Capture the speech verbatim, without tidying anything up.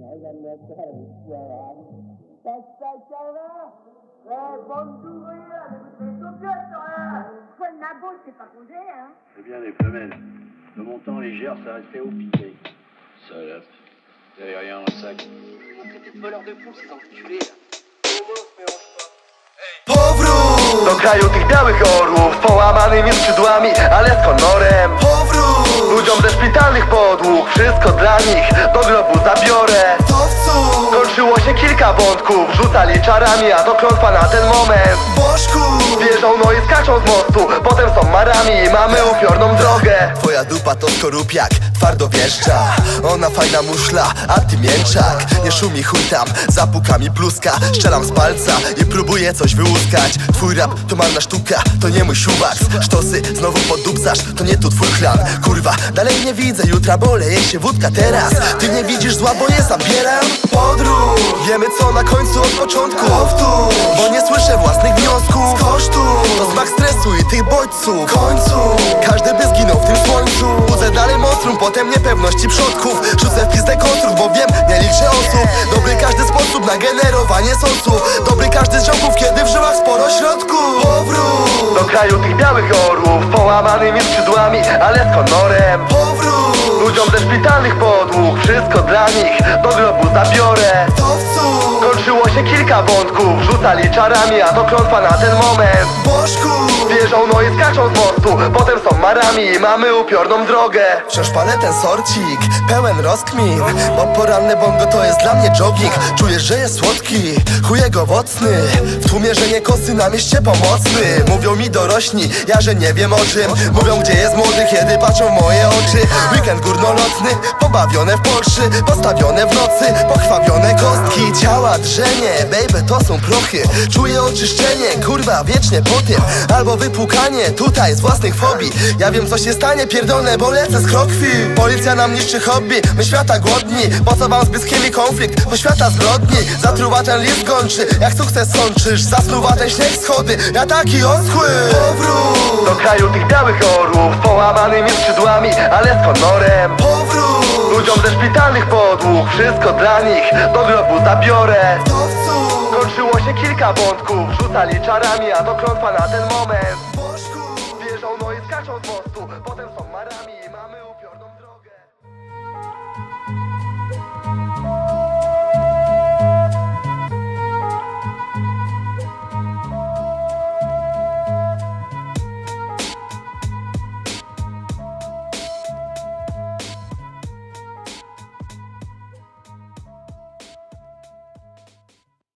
C'est bien les femelles. Le montant légère, ça restait au piqué. Salope. Vous avez rien dans le sac. Ils m'ont traité de voleur de fou, ces enculés là. Powrót do kraju tych białych orłów, połamanymi skrzydłami, ale z honorem. Powrót ludziom ze szpitalnych podłóg, wszystko dla nich, do grobu zabiorę. Kończyło się kilka wątków, rzucali czarami, a to klątwa na ten moment. Bożku wierzą, no i skaczą z mostu, potem są marami, mamy upiorną drogę. Twoja dupa to skorupiak, twardo wjeżdża. Ona fajna muszla, a ty mięczak. Nie szumi chuj tam, zapuka mi pluska. Strzelam z palca i próbuję coś wyłuskać. Twój rap to marna sztuka, to nie mój siuwak. Sztosy znowu podupcasz, to nie tu twój chlan. Kurwa, dalej nie widzę jutra, bo leje się wódka teraz. Ty nie widzisz zła, bo je zabieram. Podróż, wiemy co na końcu od początku. Powtórz, bo nie słyszę własnych wniosków. Skosztuj, to znak stresu i tych bodźców. Końcu, każdy by zginął w tym słońcu. Budzę dalej monstrum, potem niepewności przodków. Rzucę w pizdę kontrów, bo wiem, nie liczę osób. Dobry każdy sposób na generowanie sosu. Dobry każdy z ziomków, kiedy w żyłach sporo środków. Powrót do kraju tych białych orłów, połamanymi skrzydłami, ale z honorem. Powrót ludziom ze szpitalnych podłóg, wszystko dla nich, do grobu zabiorę. Kończyło się kilka wątków, rzucali czarami, a to klątwa na ten moment. Bożku wierzą, no i skaczą z mostu, potem są marami, mamy upiorną drogę. Wciąż palę ten sorcik, pełen rozkmin, bo poranne bongo to jest dla mnie jogging. Czujesz, że jest słodki, chujek owocny, w tłumie, że nie kosy na mieście pomocny. Mówią mi dorośli, ja że nie wiem o czym. Mówią, gdzie jest młody, kiedy patrzą w moje oczy. Weekend górnolotny, pobawione w Porszy, postawione w nocy, pokrwawione kostki. Ciała drzenie, baby to są prochy. Czuję oczyszczenie, kurwa wiecznie po tym. Albo wypłukanie tutaj z własnych fobii. Ja wiem co się stanie, pierdolę, bo lecę z krokwi. Policja nam niszczy hobby, my świata głodni. Po co wam z bliskimi konflikt, bo świata zbrodni. Zatruwa ten list kończy, jak sukces sączysz. Zasnuwa ten śnieg schody, ja taki oschły. Powrót do kraju tych białych orłów, połamanymi skrzydłami, ale z honorem. Powrót ludziom ze szpitalnych podłóg, wszystko dla nich, do grobu zabiorę. Kończyło się kilka wątków, rzucali czarami, a to klątwa na ten moment. Wierzą, no i skaczą z mostu, potem